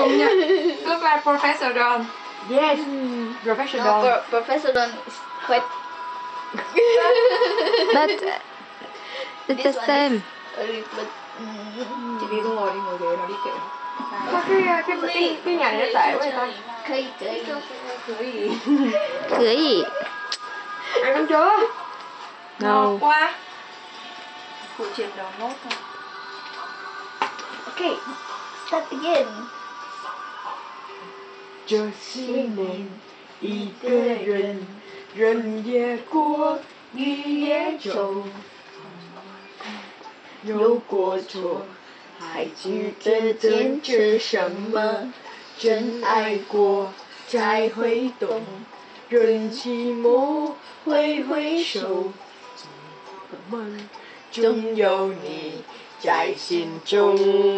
Công nhận. Look like Professor Don. Yes, Professor Don. No, Professor Don is quite. But it's the same. A little bit. Chị đi ngồi ghế nó đi kệ. Sao cái nhà này nó tệ quá vậy ta? Cây. Cưới gì? Ăn không chưa? Ngọt quá. Phụ triệt đầu nốt thôi. Okay, start again. 这些年，一个人，人也过，雨也走，有过错，还记得坚持什么？真爱过才会懂，人寂寞挥手，我们总有你在心中。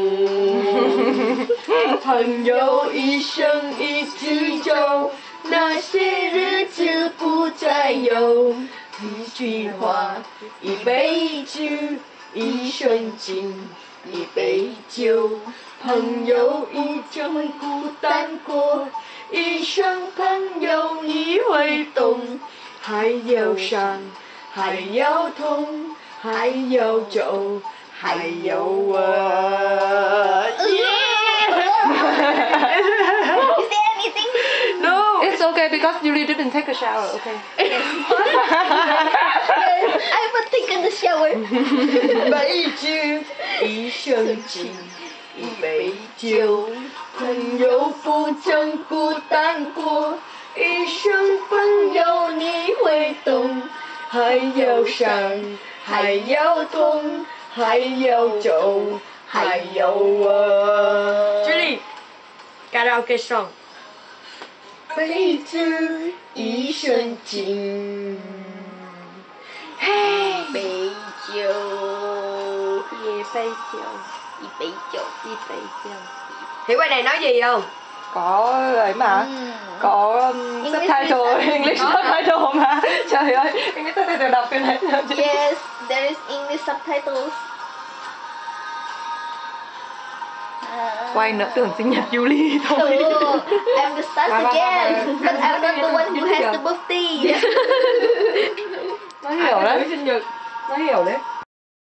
朋友一生一起走，那些日子不再有。一句话，一杯酒，一瞬间，一杯酒。朋友一定会孤单过，一生朋友你会懂。还有伤，还有痛，还有酒，还有我。 Is there anything? No. It's okay because Julie didn't take a shower. Okay. I will take in the shower. 杯酒，一生情，一杯酒，朋友不曾孤单过，一生朋友你会懂。还有伤，还有痛，还有酒，还有我。Julie, karaoke song. 杯酒，一生情。 Hey, 杯酒， 一杯酒， 一杯酒， 一杯酒. Hiểu bài này nói gì không? Có ấy mà. Có subtitle, English subtitle mà. Trời ơi, English subtitle đọc cái này. Yes, there is English subtitles. Quay nữa tưởng sinh nhật Julie So, thôi. I'm the start again, but I'm not the one who has the birthday. Nó hiểu đấy. Sinh nhật. Nó hiểu đấy.